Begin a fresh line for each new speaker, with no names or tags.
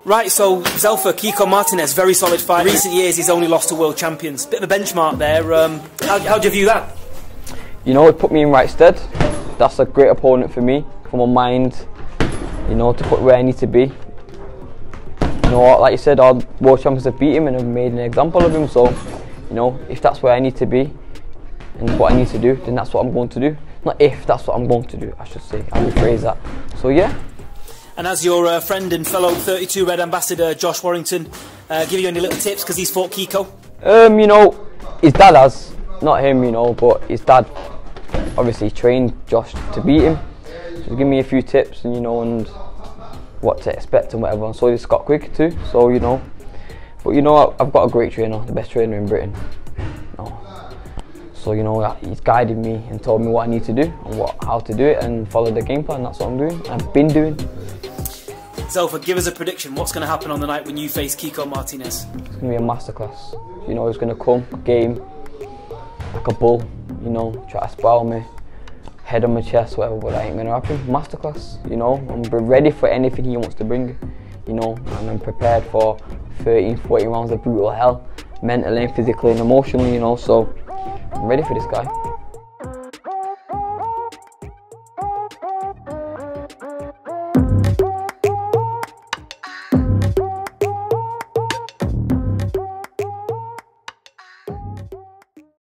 Right, so Zelfa, Kiko Martinez, very solid fight. In recent years, he's only lost to world champions. Bit of a benchmark there. How do you view that?
You know, it put me in right stead. That's a great opponent for me, for my mind, you know, to put where I need to be. You know, like you said, all world champions have beat him and have made an example of him. So, you know, if that's where I need to be and what I need to do, then that's what I'm going to do. Not if, that's what I'm going to do, I should say. I'll rephrase that. So, yeah. And
as your friend and fellow 32 Red ambassador, Josh Warrington, give you any little tips because he's fought Kiko?
You know, his dad has, not him, you know, but his dad obviously trained Josh to beat him. So give me a few tips and, you know, and what to expect and whatever. And so did Scott Quigg too. So, you know, but you know, I've got a great trainer, the best trainer in Britain. You know. So, you know, he's guided me and told me what I need to do and how to do it and follow the game plan. That's what I'm doing. I've been doing.
Zelfa, give us a prediction. What's going to happen on the night when you face Kiko Martinez?
It's going to be a masterclass. You know, he's going to come, game, like a bull, you know, try to spoil me, head on my chest, whatever, but that ain't going to happen. Masterclass, you know, I'm ready for anything he wants to bring, you know, and I'm prepared for 13, 14 rounds of brutal hell, mentally, physically and emotionally, you know, so I'm ready for this guy.